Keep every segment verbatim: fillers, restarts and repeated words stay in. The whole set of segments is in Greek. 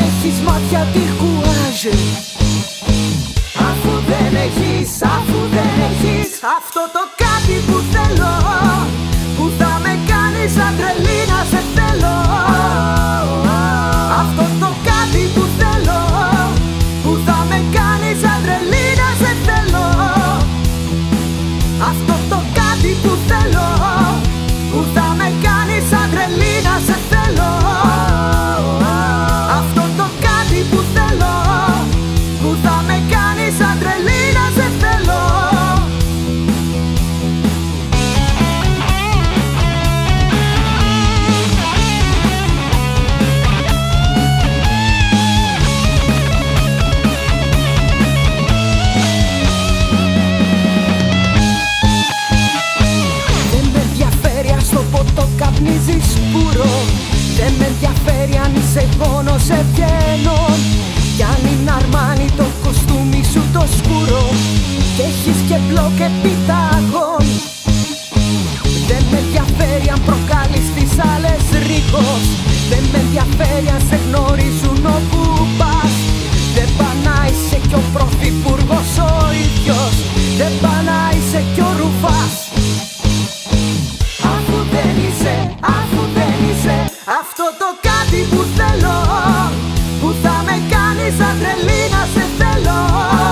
έχεις μάτια τυρκουάζ. Αφού δεν έχεις, αφού δεν έχεις αυτό το κάτι που θέλω, που θα με κάνει σαν τρελή να σε θέλω. Αυτό το κάτι που θέλω, που θα με κάνει σαν τρελή να σε θέλω. Αυτό το κάτι που θέλω, που θα με κάνει σαν τρελή να σε θέλω. Αυτό το κάτι που θέλω, που θα με κάνει σαν τρελή να σε θέλω. Καπνίζεις πουρο. Δεν με ενδιαφέρει αν είσαι πόνος ευγαίνων, κι αν είναι αρμάνι το κοστούμι σου το σκούρο και έχεις και μπλοκ επιτάγων. Δεν με ενδιαφέρει αν προκάλεις τις άλλες ρίγος. Δεν με ενδιαφέρει αν σε γνωρίζουν όπου πας. Δεν πά να είσαι κι ο πρωθυπουργός ο ίδιος. Δεν πά να είσαι κι ο Ρουφάς. Αφού δεν είσαι αυτό το κάτι που θέλω, που θα με κάνει σαν τρελή να σε θέλω.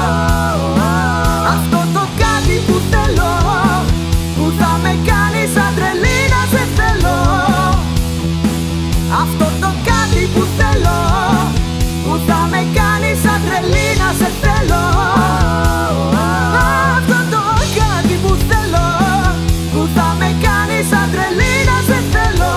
Αυτό το κάτι που θέλω, που θα με κάνει σαν τρελή να σε θέλω. Αυτό το κάτι που θέλω, που θα με κάνει σαν τρελή να σε θέλω. Αυτό το κάτι που θέλω, που θα με κάνει σαν τρελή να σε θέλω.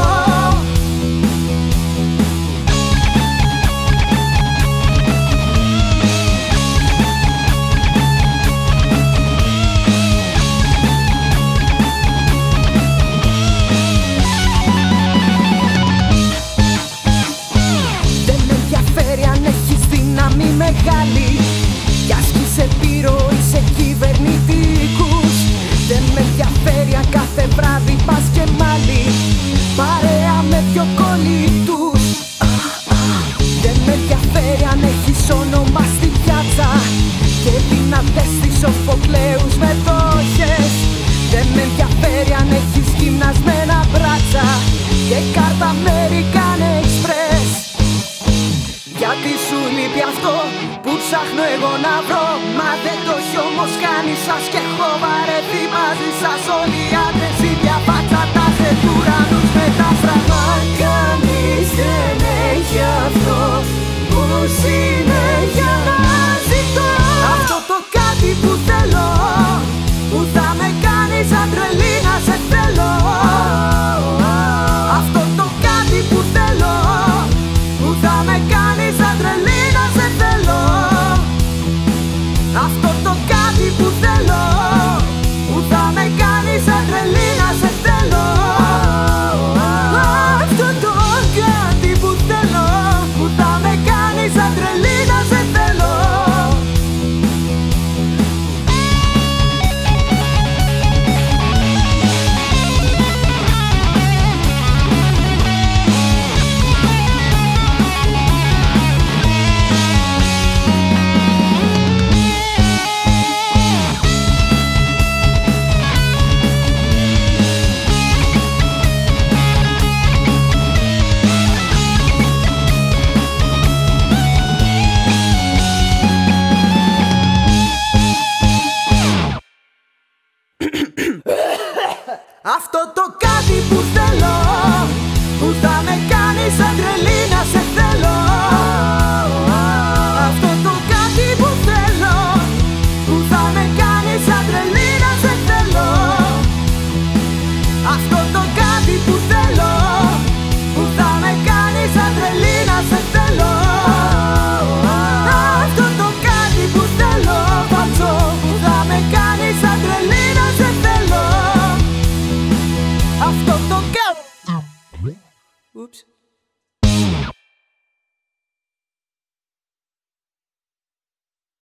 Δεν με ενδιαφέρει αν έχεις δύναμη μεγάλη, κι ασκείς επιρροή σε κυβερνητικούς. Δεν με ενδιαφέρει αν κάθε βράδυ πας και μάλι παρέα με δυο κολλητούς. Δεν με ενδιαφέρει αν έχεις όνομα στη πιάτσα και δυνατές τις Σοφοκλέους μετόχες. Δεν με ενδιαφέρει αν έχεις γυμνασμένα μπράτσα και κάρτα American Express. Γιατί σου λείπει αυτό που ψάχνω εγώ να βρω, μα δεν το έχει όμως κάνει σας και έχω βαρεθεί μαζί σας. Όλοι οι άντρες ίδια πάτσα, τα ουρανούς με τα στραγά. Κανείς δεν έχει αυτό που συνέχεια να ζητώ. Αυτό το κάτι που θέλω, που θα με κάνει σαν τρελή να σε θέλω. Αυτό το κάτι που θέλω, που θα με κάνει σαν τρελή να σε θέλω. Αυτό το κάτι που θέλω, που θα με κάνει σαν τρελή να σε θέλω. Αυτό το κάτι που θέλω, που θα με κάνει σαν τρελή να σε θέλω. Αυτό το κάτι που θέλω, που θα με κάνει σαν τρελή να σε θέλω. Αυτό το κάτι που θέλω, που θα με κάνει σαν τρελή να σε θέλω. Αυτό το κάτι που θέλω, που θα με κάνει σαν τρελή να σε θέλω. Αυτό το κάτι που θέλω, φαλτσό, που θα με κάνει σαν τρελή να σε θέλω. Αυτό το κάτι. Ούψ.